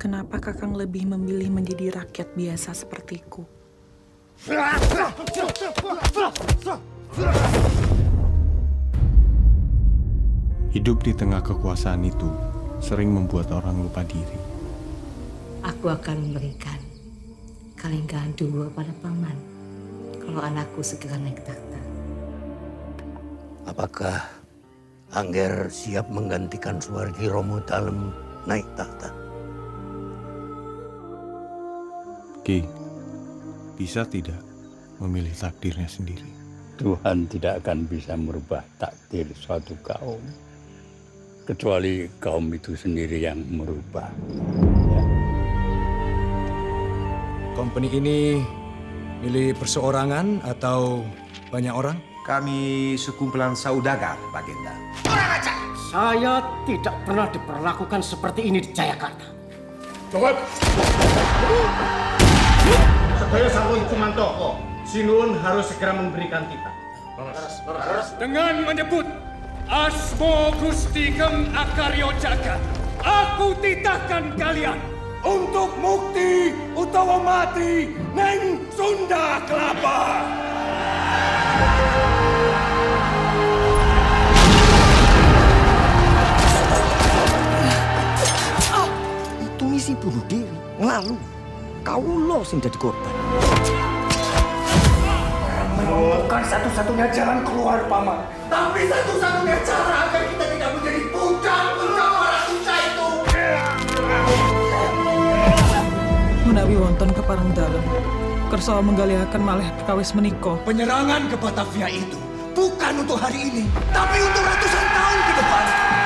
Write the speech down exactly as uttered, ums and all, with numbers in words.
kenapa Kakang lebih memilih menjadi rakyat biasa sepertiku? Hidup di tengah kekuasaan itu sering membuat orang lupa diri. Aku akan memberikan kalinggahan dua pada paman kalau anakku segera naik takhta. Apakah Angger siap menggantikan Suwargi Romo Dalem naik takhta? Ki, bisa tidak memilih takdirnya sendiri? Tuhan tidak akan bisa merubah takdir suatu kaum, kecuali kaum itu sendiri yang merubah. Ya. Kompeni ini milik perseorangan atau banyak orang? Kami sekumpulan saudagar, Pak Genda. Saya tidak pernah diperlakukan seperti ini di Jayakarta. Jawab! Sedaya sarwa Cumantoko, Sinuwun harus segera memberikan titah. Dengan menyebut Asmo Gusti Geng Akaryo Jagat, aku titahkan kalian untuk mukti utawa mati neng Sunda Kelapa. Itu misi bunuh diri, ngelalu. Kaulo sing dadi korban. Bukan satu-satunya jalan keluar, Paman. Tapi satu-satunya cara agar kita tidak menjadi budak-budak para suca itu. Menawi wonten kepareng dalem, kersa menggalihaken malih perkawis menika. Penyerangan ke Batavia itu bukan untuk hari ini, tapi untuk ratusan tahun ke depan.